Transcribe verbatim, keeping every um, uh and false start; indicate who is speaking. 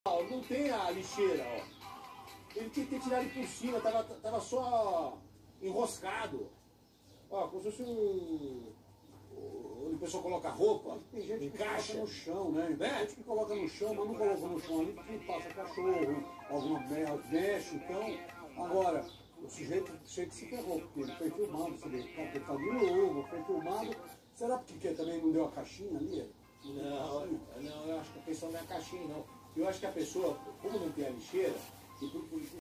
Speaker 1: Ó, não tem a lixeira, ó. Ele tinha que ter tirado por cima, tava, tava só enroscado. Ó, como se fosse um... onde o pessoal coloca roupa,
Speaker 2: tem gente que
Speaker 1: encaixa
Speaker 2: coloca no chão, né? Tem
Speaker 1: né?
Speaker 2: gente que coloca no chão, mas não coloca no chão ali porque passa cachorro, alguma merda, mexe, então. Agora, o sujeito chega que se ferrou, porque ele foi filmado, você vê, ele tá de novo, foi filmado. Será porque também não deu a caixinha ali?
Speaker 1: Não, não, eu acho que a questão não é a caixinha, não. Eu acho que a pessoa, como não tem a lixeira, e por, por,